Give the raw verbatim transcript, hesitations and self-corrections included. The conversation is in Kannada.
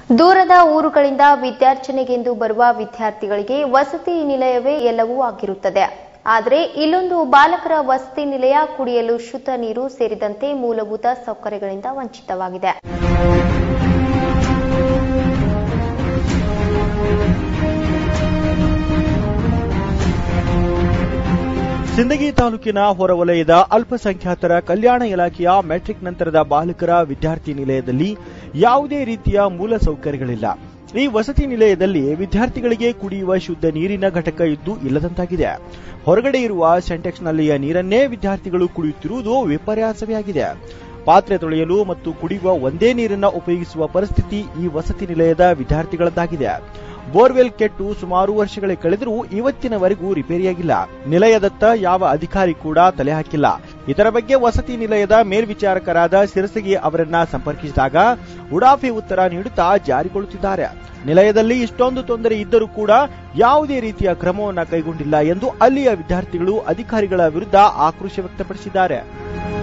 ದೂರದ ಊರುಗಳಿಂದ ವಿದ್ಯಾರ್ಚನೆಗೆಂದು ಬರುವ ವಿದ್ಯಾರ್ಥಿಗಳಿಗೆ ವಸತಿ ನಿಲಯವೇ ಎಲ್ಲವೂ ಆಗಿರುತ್ತದೆ. ಆದರೆ ಇಲ್ಲೊಂದು ಬಾಲಕರ ವಸತಿ ನಿಲಯ ಕುಡಿಯಲು ಶುದ್ಧ ನೀರು ಸೇರಿದಂತೆ ಮೂಲಭೂತ ಸೌಕರ್ಯಗಳಿಂದ ವಂಚಿತವಾಗಿದೆ. ಸಿಂದಗಿ ತಾಲೂಕಿನ ಹೊರವಲಯದ ಅಲ್ಪಸಂಖ್ಯಾತರ ಕಲ್ಯಾಣ ಇಲಾಖೆಯ ಮೆಟ್ರಿಕ್ ನಂತರದ ಬಾಲಕರ ವಿದ್ಯಾರ್ಥಿ ನಿಲಯದಲ್ಲಿ ಯಾವುದೇ ರೀತಿಯ ಮೂಲ ಸೌಕರ್ಯಗಳಿಲ್ಲ. ಈ ವಸತಿ ನಿಲಯದಲ್ಲಿ ವಿದ್ಯಾರ್ಥಿಗಳಿಗೆ ಕುಡಿಯುವ ಶುದ್ಧ ನೀರಿನ ಘಟಕ ಇದ್ದು ಇಲ್ಲದಂತಾಗಿದೆ. ಹೊರಗಡೆ ಇರುವ ಸೆಂಟೆಕ್ಸ್ನಲ್ಲಿಯ ನೀರನ್ನೇ ವಿದ್ಯಾರ್ಥಿಗಳು ಕುಡಿಯುತ್ತಿರುವುದು ವಿಪರ್ಯಾಸವೇ ಆಗಿದೆ. ಪಾತ್ರೆ ತೊಳೆಯಲು ಮತ್ತು ಕುಡಿಯುವ ಒಂದೇ ನೀರನ್ನ ಉಪಯೋಗಿಸುವ ಪರಿಸ್ಥಿತಿ ಈ ವಸತಿ ನಿಲಯದ ವಿದ್ಯಾರ್ಥಿಗಳದ್ದಾಗಿದೆ. ಬೋರ್ವೆಲ್ ಕೆಟ್ಟು ಸುಮಾರು ವರ್ಷಗಳೇ ಕಳೆದರೂ ಇವತ್ತಿನವರೆಗೂ ರಿಪೇರಿಯಾಗಿಲ್ಲ. ನಿಲಯದತ್ತ ಯಾವ ಅಧಿಕಾರಿ ಕೂಡ ತಲೆ ಹಾಕಿಲ್ಲ. ಇದರ ಬಗ್ಗೆ ವಸತಿ ನಿಲಯದ ಮೇಲ್ವಿಚಾರಕರಾದ ಸಿರಸಗಿ ಅವರನ್ನ ಸಂಪರ್ಕಿಸಿದಾಗ ಉಡಾಫಿ ಉತ್ತರ ನೀಡುತ್ತಾ ಜಾರಿಗೊಳ್ಳುತ್ತಿದ್ದಾರೆ. ನಿಲಯದಲ್ಲಿ ಇಷ್ಟೊಂದು ತೊಂದರೆ ಇದ್ದರೂ ಕೂಡ ಯಾವುದೇ ರೀತಿಯ ಕ್ರಮವನ್ನು ಕೈಗೊಂಡಿಲ್ಲ ಎಂದು ಅಲ್ಲಿಯ ವಿದ್ಯಾರ್ಥಿಗಳು ಅಧಿಕಾರಿಗಳ ವಿರುದ್ಧ ಆಕ್ರೋಶ ವ್ಯಕ್ತಪಡಿಸಿದ್ದಾರೆ.